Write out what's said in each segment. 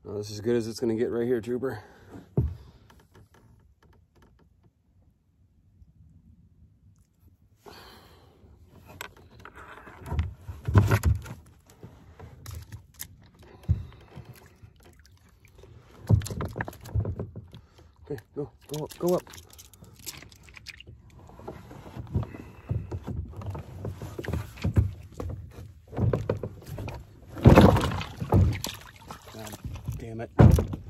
Oh, this is as good as it's gonna get right here, Trooper. Okay, go up, go up. God damn it.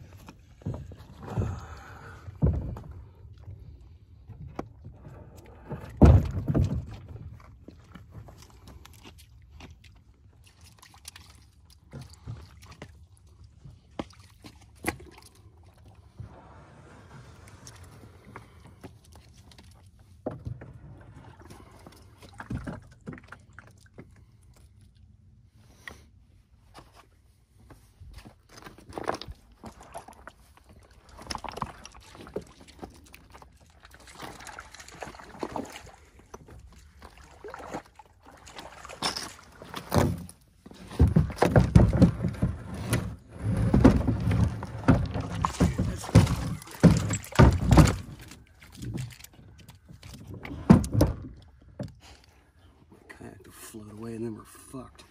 Kayak to float away and then we're fucked.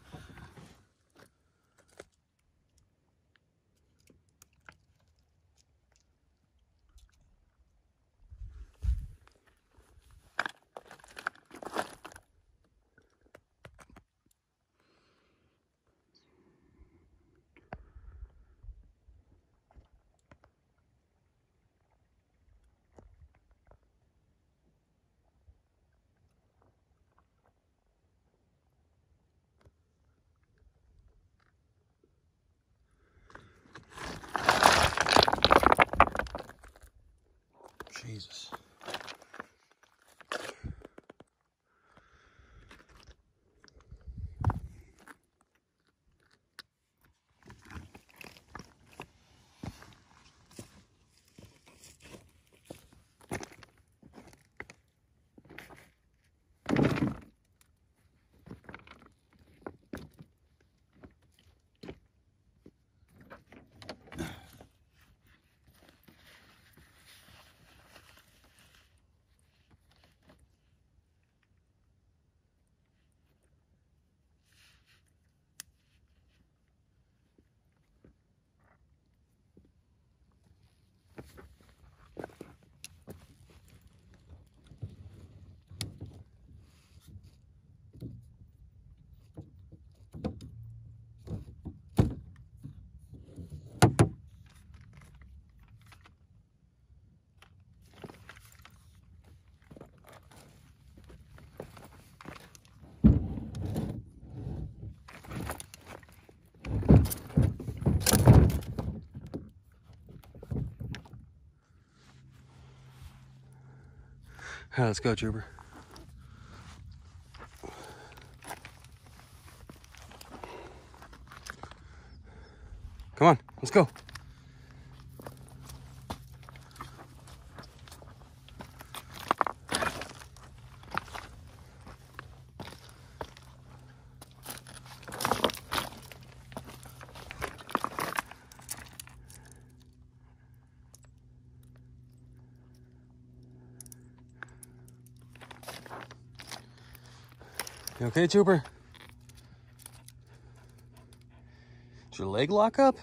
Jesus. All right, let's go, Trooper. Come on, let's go. You okay, Trooper? Did your leg lock up?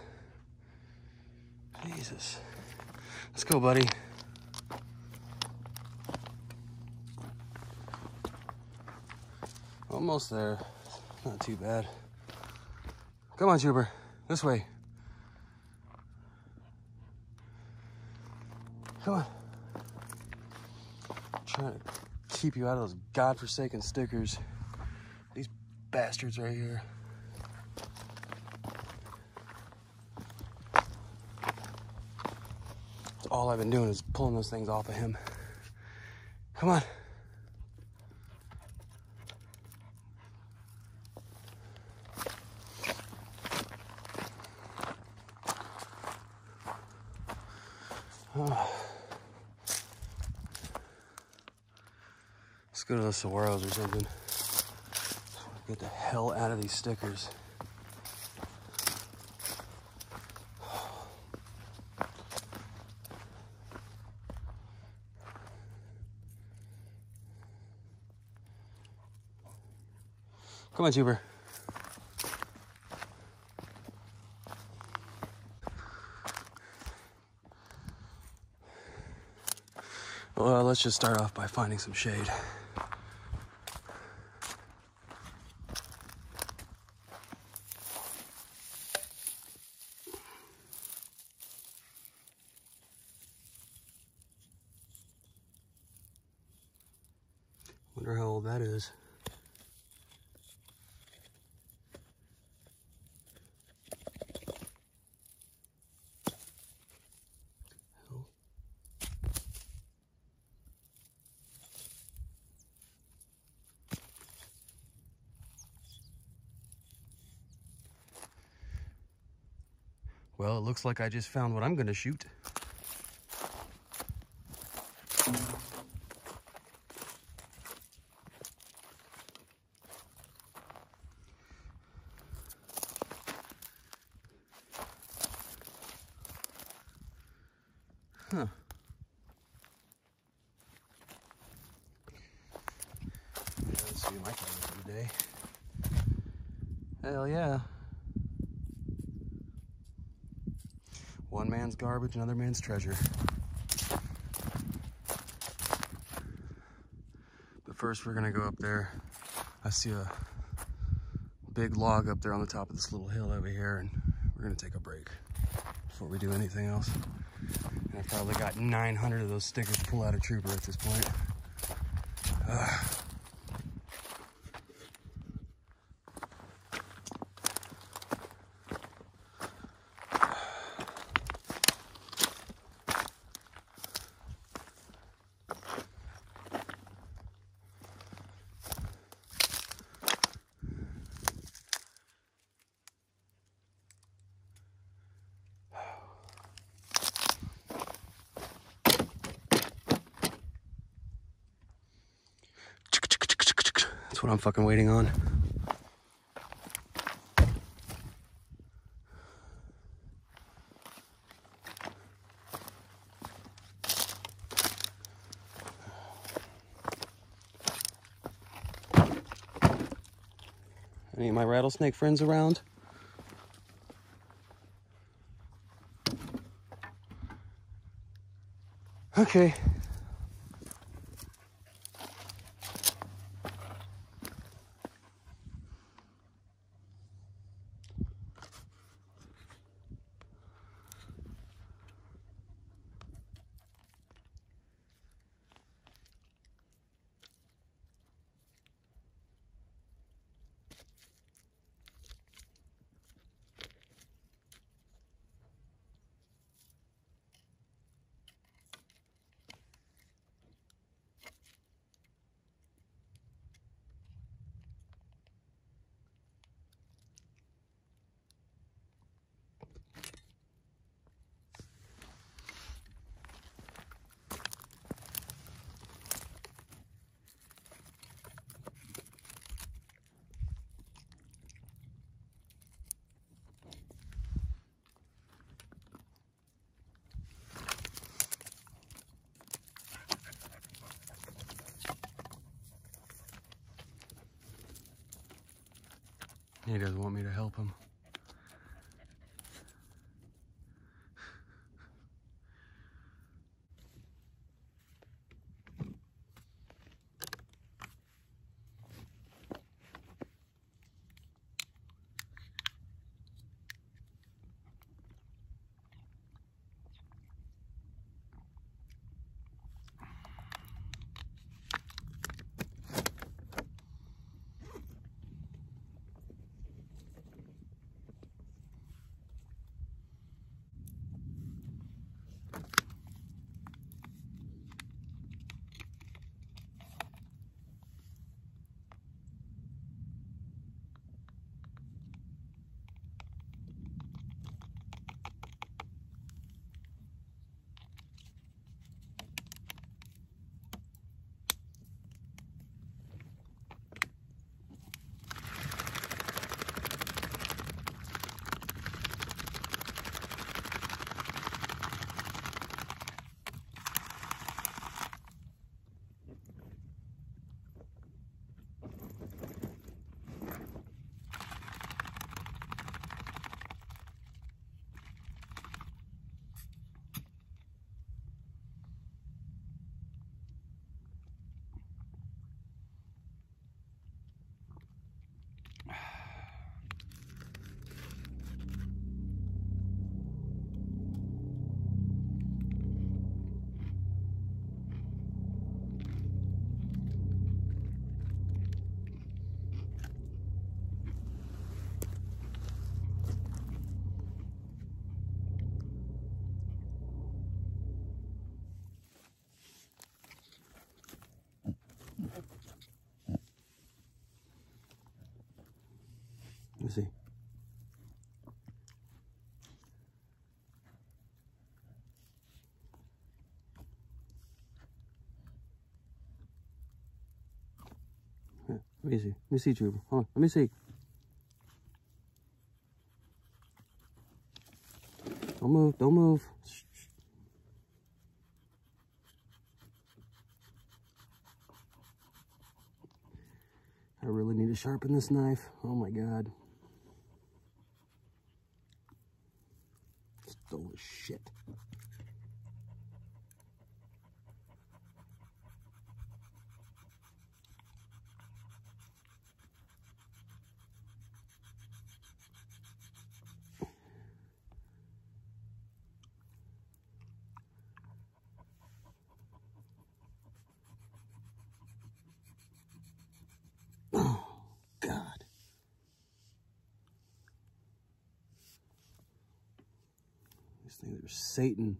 Jesus. Let's go, buddy. Almost there. Not too bad. Come on, Trooper. This way. Come on. I'm trying to keep you out of those godforsaken stickers. These bastards right here. All I've been doing is pulling those things off of him. Come on. Oh. Let's go to the saguaros or something. Get the hell out of these stickers. Come on, Jupiter. Well, let's just start off by finding some shade. Wonder how old that is. Well, it looks like I just found what I'm gonna shoot. Huh. Yeah, let's see my camera for the day. Hell yeah. One man's garbage, another man's treasure. But first we're gonna go up there. I see a big log up there on the top of this little hill over here, and we're gonna take a break before we do anything else. And I've probably got 900 of those stickers to pull out of Trooper at this point. That's what I'm fucking waiting on. Any of my rattlesnake friends around? Okay. He doesn't want me to help him. Let me see. Here, let me see. Let me see, Trooper. Hold on. Let me see. Don't move. Don't move. I really need to sharpen this knife. Oh my God. Stole the shit. Oh, God. These things are Satan.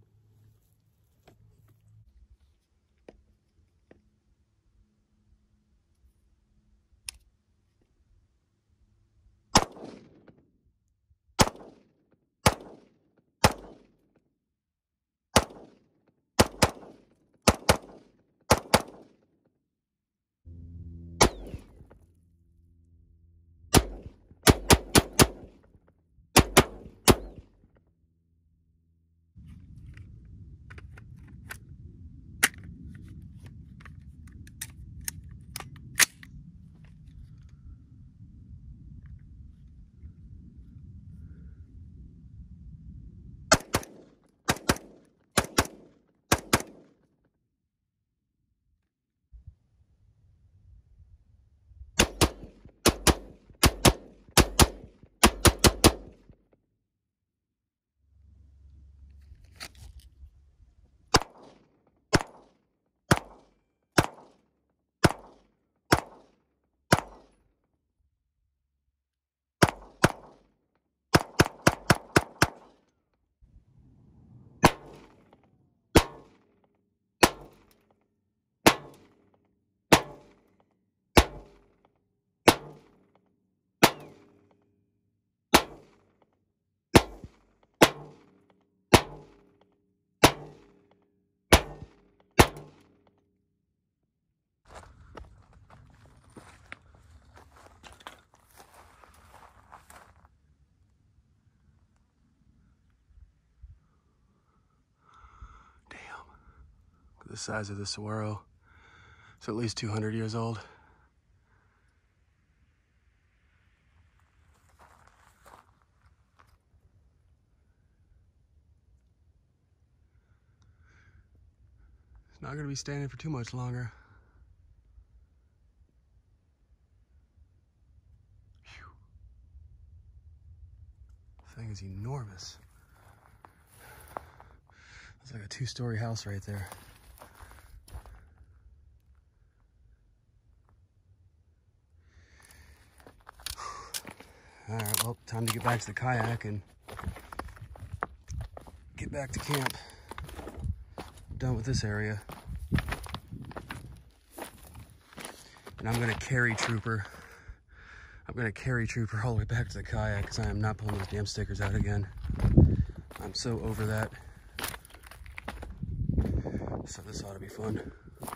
The size of the saguaro. It's at least 200 years old. It's not going to be standing for too much longer. Whew. This thing is enormous. It's like a 2-story house right there. All right, well, time to get back to the kayak and get back to camp. Done with this area. And I'm gonna carry Trooper. I'm gonna carry Trooper all the way back to the kayak because I am not pulling those damn stickers out again. I'm so over that. So this ought to be fun.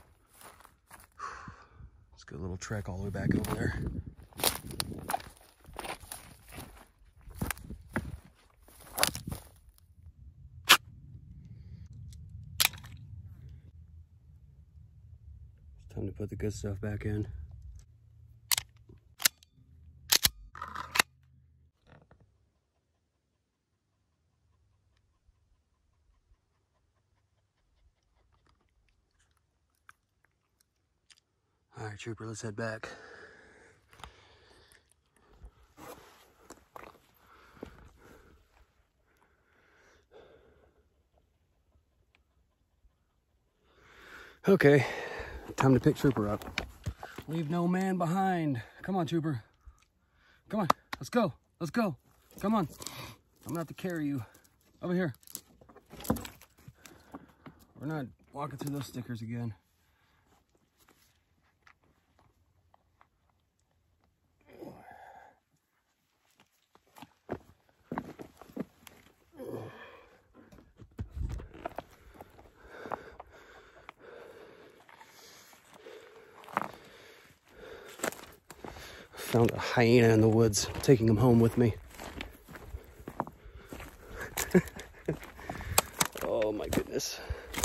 Let's get a little trek all the way back over there. Time to put the good stuff back in. All right, Trooper, let's head back. Okay, time to pick Trooper up. Leave no man behind. Come on, Trooper. Come on, let's go. Let's go. Come on. I'm gonna have to carry you. Over here. We're not walking through those stickers again. Found a hyena in the woods, taking him home with me. Oh my goodness.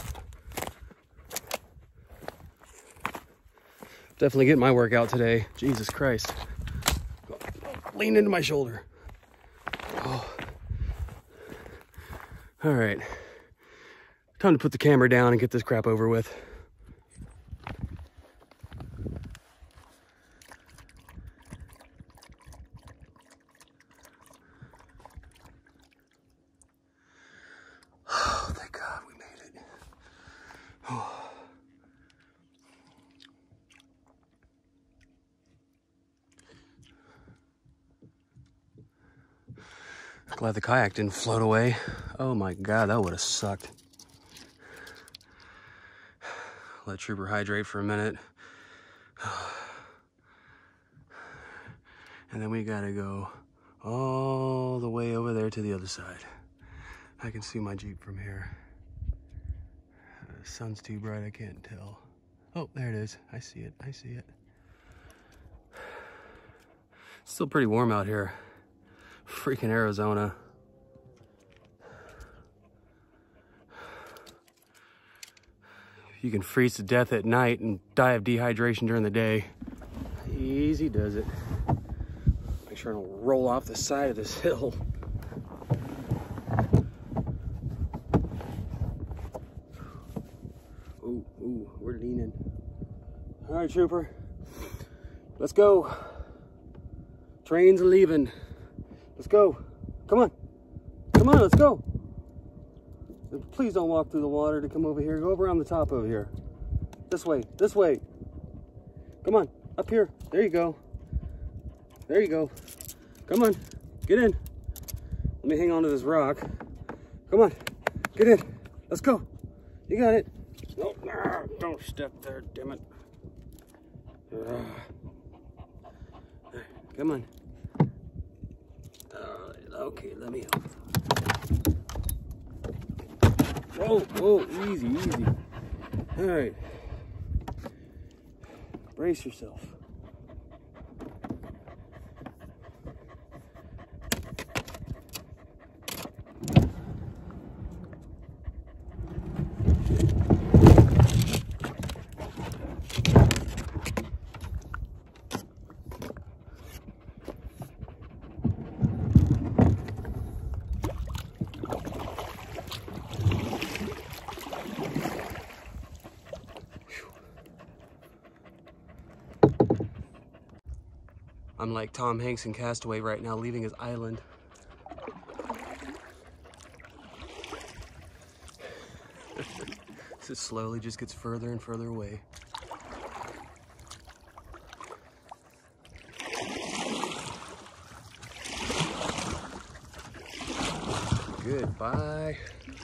Definitely getting my workout today. Jesus Christ. Lean into my shoulder. Oh. All right. Time to put the camera down and get this crap over with. Oh, thank God we made it. Oh. Glad the kayak didn't float away. Oh my God, that would have sucked. Let Trooper hydrate for a minute. And then we gotta go all the way over there to the other side. I can see my Jeep from here. The sun's too bright, I can't tell. Oh, there it is. I see it, I see it. It's still pretty warm out here. Freaking Arizona. You can freeze to death at night and die of dehydration during the day. Easy does it. Make sure I don't roll off the side of this hill. Ooh, ooh, we're leaning. All right, Trooper, let's go. Train's leaving. Let's go. Come on. Come on, let's go. Please don't walk through the water to come over here. Go over on the top over here. This way, this way. Come on, up here. There you go. There you go. Come on, get in. Let me hang on to this rock. Come on, get in. Let's go. You got it. No, no, don't step there, damn it. Come on. Okay, let me help. Oh, oh, easy, easy. All right. Brace yourself. I'm like Tom Hanks in Castaway right now, leaving his island. This slowly just gets further and further away. Goodbye.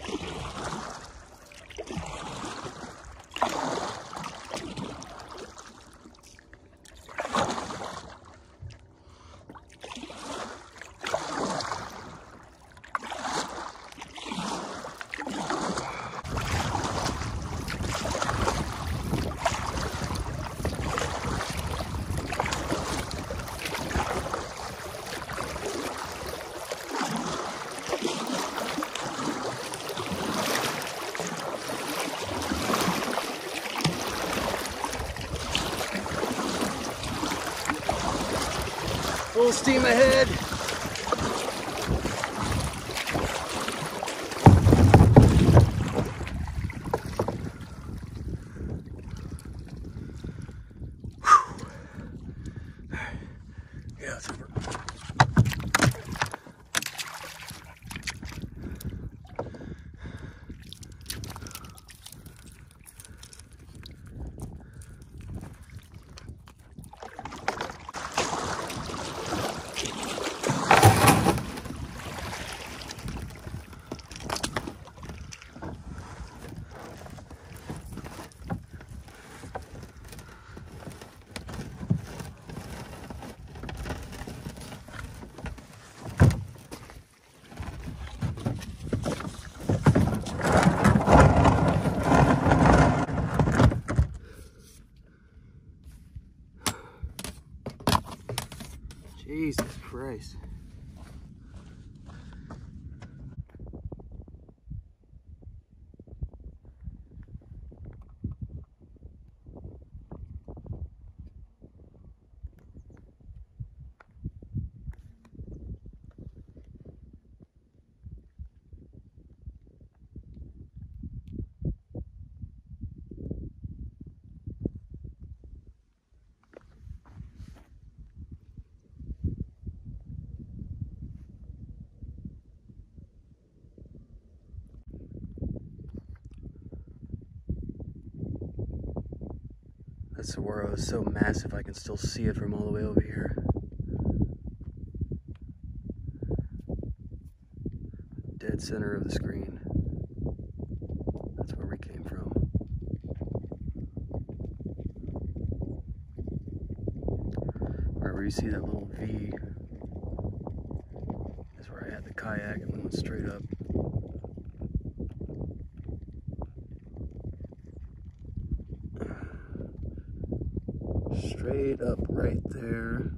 Full steam ahead. Yeah, it's over. Jesus Christ. That saguaro is so massive I can still see it from all the way over here. Dead center of the screen. That's where we came from. Wherever you see that little V is where I had the kayak and went straight up. Straight up right there.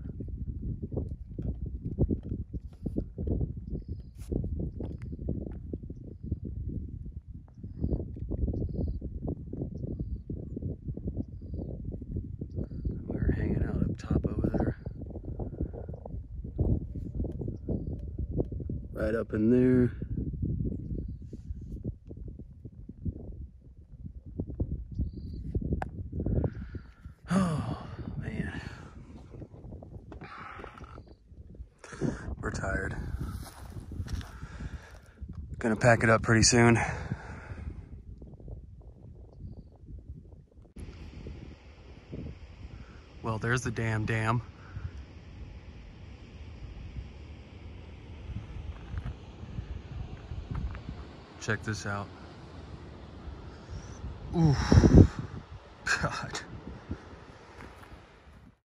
We were hanging out up top over there. Right up in there. Oh, man. We're tired. Gonna pack it up pretty soon. Well, there's the damn dam. Check this out. Ooh.